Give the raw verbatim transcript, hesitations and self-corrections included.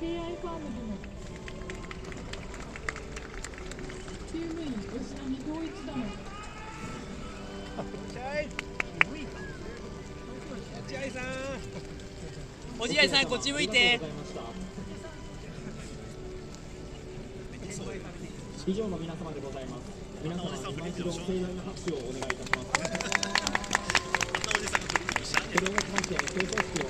ケーアイ ファームでの厩務員吉田光一殿。 落合さん、落合さんこっち向いて。 以上の皆様でございます。皆様、今一度盛大な拍手をお願いいたします。これをもちまして、成功式